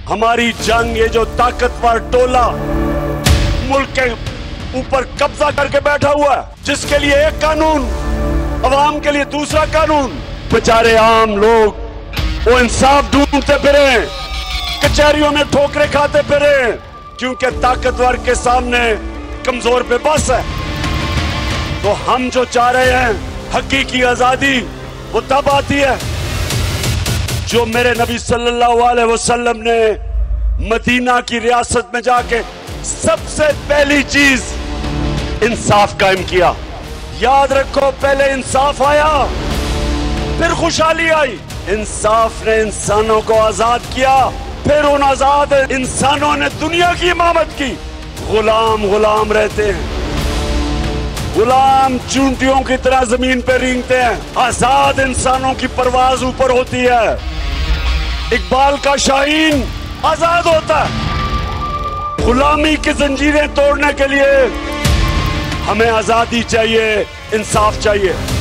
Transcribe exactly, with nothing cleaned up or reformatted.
हमारी जंग, ये जो ताकतवर टोला मुल्क के ऊपर कब्जा करके बैठा हुआ है, जिसके लिए एक कानून, अवाम के लिए दूसरा कानून, बेचारे आम लोग वो इंसाफ ढूंढते फिरे, कचहरियों में ठोकरे खाते फिरे, क्योंकि ताकतवर के सामने कमजोर पे बस है। तो हम जो चाह रहे हैं हकीकी आजादी, वो तब आती है जो मेरे नबी सल्लल्लाहु अलैहि वसल्लम ने मदीना की रियासत में जाके सबसे पहली चीज इंसाफ कायम किया। याद रखो, पहले इंसाफ आया, फिर खुशहाली आई। इंसाफ ने इंसानों को आजाद किया, फिर उन आजाद इंसानों ने दुनिया की इमामत की। गुलाम गुलाम रहते हैं, गुलाम चूंटियों की तरह जमीन पे रेंगते हैं, आजाद इंसानों की परवाज ऊपर होती है। इकबाल का शाहीन आजाद होता है। गुलामी की जंजीरें तोड़ने के लिए हमें आजादी चाहिए, इंसाफ चाहिए।